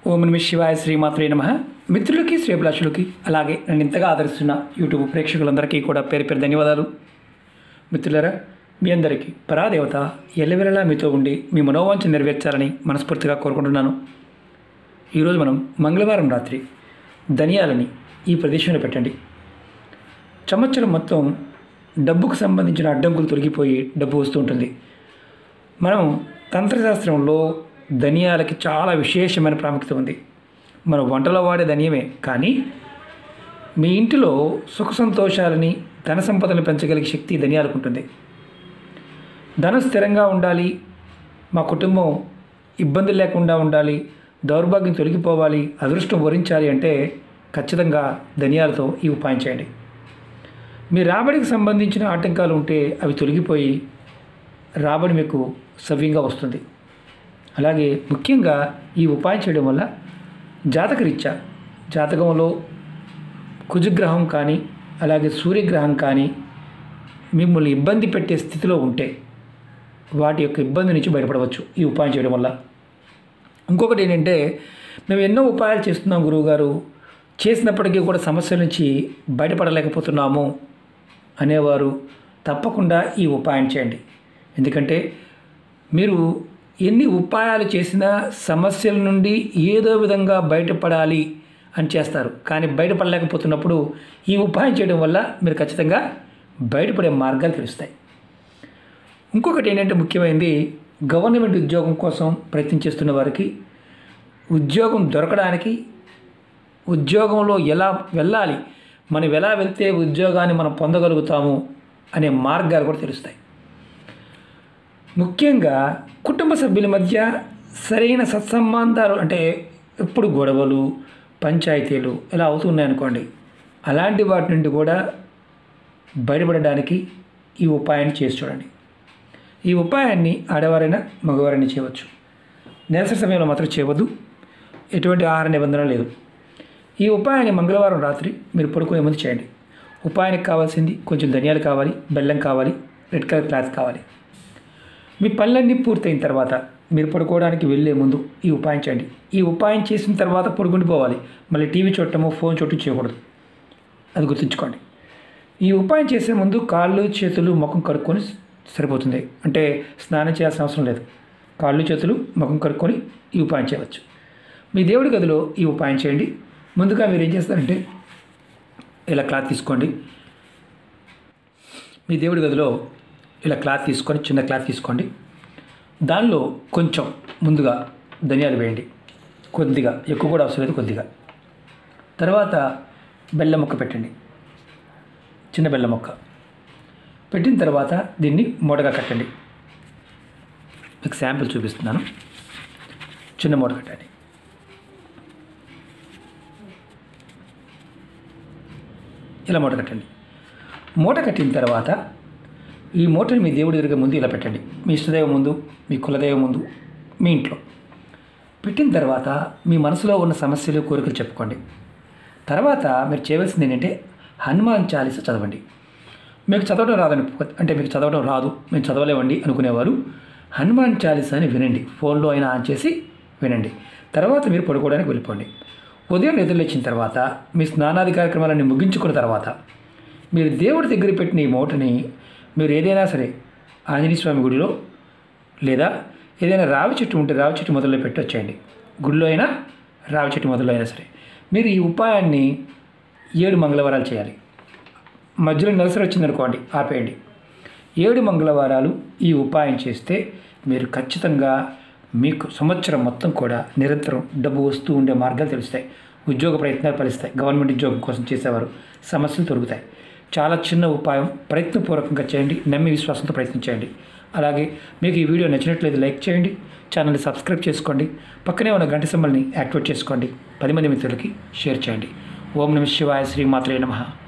ఓం నమః శివాయ శ్రీమాత్రే నమః. మిత్రులకి శ్రేభిలాషులకి అలాగే నన్ను ఇంతగా ఆదరిస్తున్న యూట్యూబ్ ప్రేక్షకులందరికీ కూడా పేరు పేరు ధన్యవాదాలు. మిత్రులారా, మీ అందరికీ పరాదేవత ఎల్లవెల్లలా మీతో ఉండి మీ మనోవాంఛ నెరవేర్చాలని మనస్ఫూర్తిగా కోరుకుంటున్నాను. ఈరోజు మనం మంగళవారం రాత్రి ధనియాలని ఈ ప్రదేశంలో పెట్టండి. సంవత్సరం మొత్తం డబ్బుకు సంబంధించిన అడ్డంకులు తొలగిపోయి డబ్బు వస్తూ ఉంటుంది. మనం తంత్రశాస్త్రంలో ధనియాలకి చాలా విశేషమైన ప్రాముఖ్యత ఉంది. మనం వంటలో వాడే ధనియమే, కానీ మీ ఇంటిలో సుఖ సంతోషాలని ధన సంపదను పెంచగలిగే శక్తి ధనియాలకు ఉంటుంది. ధనం స్థిరంగా ఉండాలి, మా కుటుంబం ఇబ్బందులు లేకుండా ఉండాలి, దౌర్భాగ్యం తొలగిపోవాలి, అదృష్టం వరించాలి అంటే ఖచ్చితంగా ధనియాలతో ఈ ఉపాయం చేయండి. మీ రాబడికి సంబంధించిన ఆటంకాలు ఉంటే అవి తొలగిపోయి రాబడి మీకు సవ్యంగా వస్తుంది. అలాగే ముఖ్యంగా ఈ ఉపాయం చేయడం వల్ల జాతకరీత్యా జాతకంలో కుజగ్రహం కానీ అలాగే సూర్యగ్రహం కానీ మిమ్మల్ని ఇబ్బంది పెట్టే స్థితిలో ఉంటే వాటి యొక్క ఇబ్బంది నుంచి బయటపడవచ్చు ఈ ఉపాయం చేయడం వల్ల. ఇంకొకటి ఏంటంటే, మేము ఎన్నో ఉపాయాలు చేస్తున్నాం గురువుగారు, చేసినప్పటికీ కూడా సమస్యల నుంచి బయటపడలేకపోతున్నాము అనేవారు తప్పకుండా ఈ ఉపాయం చేయండి. ఎందుకంటే మీరు ఎన్ని ఉపాయాలు చేసినా సమస్యల నుండి ఏదో విధంగా బయటపడాలి అని చేస్తారు, కానీ బయటపడలేకపోతున్నప్పుడు ఈ ఉపాయం చేయడం వల్ల మీరు ఖచ్చితంగా బయటపడే మార్గాలు తెలుస్తాయి. ఇంకొకటి ఏంటంటే ముఖ్యమైనది, గవర్నమెంట్ ఉద్యోగం కోసం ప్రయత్నం చేస్తున్న వారికి ఉద్యోగం దొరకడానికి, ఉద్యోగంలో ఎలా వెళ్ళాలి, మనం ఎలా వెళ్తే ఉద్యోగాన్ని మనం పొందగలుగుతాము అనే మార్గాలు కూడా తెలుస్తాయి. ముఖ్యంగా కుటుంబ సభ్యుల మధ్య సరైన సత్సంబంధాలు, అంటే ఎప్పుడు గొడవలు పంచాయతీలు ఇలా అవుతున్నాయనుకోండి, అలాంటి వాటి నుండి కూడా బయటపడడానికి ఈ ఉపాయాన్ని చేసి చూడండి. ఈ ఉపాయాన్ని ఆడవారైనా మగవారైనా చేయవచ్చు. నెలసరి సమయంలో మాత్రం చేయవద్దు, ఎటువంటి ఆహార నిబంధన లేదు. ఈ ఉపాయాన్ని మంగళవారం రాత్రి మీరు పడుకునే ముందు చేయండి. ఉపాయానికి కావాల్సింది కొంచెం ధనియాలు కావాలి, బెల్లం కావాలి, రెడ్ కలర్ క్లాత్ కావాలి. మీ పనులన్నీ పూర్తయిన తర్వాత మీరు పడుకోవడానికి వెళ్ళే ముందు ఈ ఉపాయం చేయండి. ఈ ఉపాయం చేసిన తర్వాత పడుకుండిపోవాలి, మళ్ళీ టీవీ చూడటమో ఫోన్ చూడటం చేయకూడదు, అది గుర్తుంచుకోండి. ఈ ఉపాయం చేసే ముందు కాళ్ళు చేతులు ముఖం కడుక్కొని సరిపోతుంది, అంటే స్నానం చేయాల్సిన అవసరం లేదు. కాళ్ళు చేతులు ముఖం కడుక్కొని ఈ ఉపాయం చేయవచ్చు. మీ దేవుడి గదిలో ఈ ఉపాయం చేయండి. ముందుగా మీరు ఏం చేస్తారంటే, ఇలా క్లాత్ తీసుకోండి. మీ దేవుడి గదిలో ఇలా క్లాత్ తీసుకొని, చిన్న క్లాత్ తీసుకోండి. దానిలో కొంచెం ముందుగా ధనియాలు వేయండి, కొద్దిగా, ఎక్కువ కూడా అవసరం లేదు, కొద్దిగా. తర్వాత బెల్లం ముక్క పెట్టండి, చిన్న బెల్లం ముక్క పెట్టిన తర్వాత దీన్ని మూటగా కట్టండి. మీకు శాంపిల్ చూపిస్తున్నాను. చిన్న మూట కట్టండి. ఇలా మూట కట్టండి. మూట కట్టిన తర్వాత ఈ మూటని మీ దేవుడి దగ్గర ముందు ఇలా పెట్టండి. మీ ఇష్టదైవం ముందు, మీ కులదైవం ముందు, మీ ఇంట్లో పెట్టిన తర్వాత మీ మనసులో ఉన్న సమస్యలు కోరికలు చెప్పుకోండి. తర్వాత మీరు చేయవలసింది ఏంటంటే, హనుమాన్ చాలీసా చదవండి. మీకు చదవడం రాదని, అంటే మీకు చదవడం రాదు, మేము చదవలేవండి అనుకునేవారు హనుమాన్ చాలీసాని వినండి. ఫోన్లో అయినా ఆన్ చేసి వినండి. తర్వాత మీరు పడుకోవడానికి వెళ్ళిపోండి. ఉదయం నిద్రలేచిన తర్వాత మీ స్నానాది కార్యక్రమాలన్నీ ముగించుకున్న తర్వాత మీరు దేవుడి దగ్గర పెట్టిన ఈ మూటని మీరు ఏదైనా సరే ఆంజనేయ స్వామి గుడిలో లేదా ఏదైనా రావి చెట్టు ఉంటే రావి చెట్టు మొదల్లో పెట్టి వచ్చేయండి. గుడిలో అయినా రావి చెట్టు మొదల్లో అయినా సరే మీరు ఈ ఉపాయాన్ని 7 మంగళవారాలు చేయాలి. మధ్యలో నెలసరి వచ్చిందనుకోండి, ఆపేయండి. 7 మంగళవారాలు ఈ ఉపాయం చేస్తే మీరు ఖచ్చితంగా మీకు సంవత్సరం మొత్తం కూడా నిరంతరం డబ్బు వస్తూ ఉండే మార్గాలు తెలుస్తాయి. ఉద్యోగ ప్రయత్నాలు ఫలిస్తాయి. గవర్నమెంట్ ఉద్యోగం కోసం చేసేవారు సమస్యలు తొలుగుతాయి. చాలా చిన్న ఉపాయం, ప్రయత్నపూర్వకంగా చేయండి, నమ్మి విశ్వాసంతో ప్రయత్నించండి. అలాగే మీకు ఈ వీడియో నచ్చినట్లయితే లైక్ చేయండి, ఛానల్ని సబ్స్క్రైబ్ చేసుకోండి, పక్కనే ఉన్న గంట సింబల్ని యాక్టివేట్ చేసుకోండి, 10 మంది మిత్రులకి షేర్ చేయండి. ఓం నమః శివాయ శ్రీమాత్రే నమః.